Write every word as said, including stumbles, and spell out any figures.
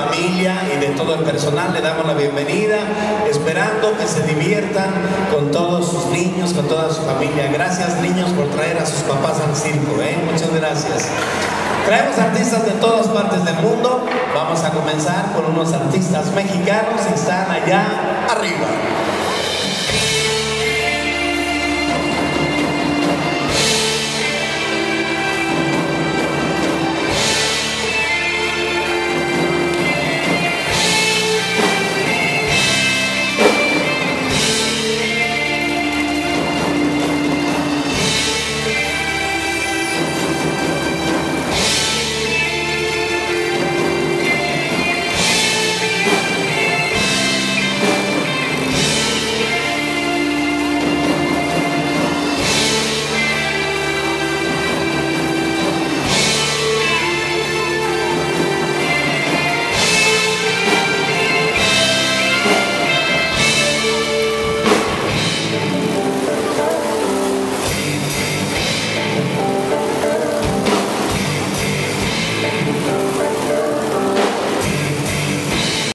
familia y de todo el personal le damos la bienvenida, esperando que se diviertan con todos sus niños, con toda su familia. Gracias, niños, por traer a sus papás al circo, ¿eh? Muchas gracias. Traemos artistas de todas partes del mundo. Vamos a comenzar con unos artistas mexicanos que están allá arriba.